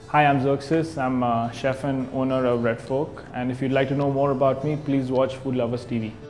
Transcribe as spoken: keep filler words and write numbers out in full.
Hi, I'm Xerxes. I'm a chef and owner of Red Fork. And if you'd like to know more about me, please watch Food Lovers T V.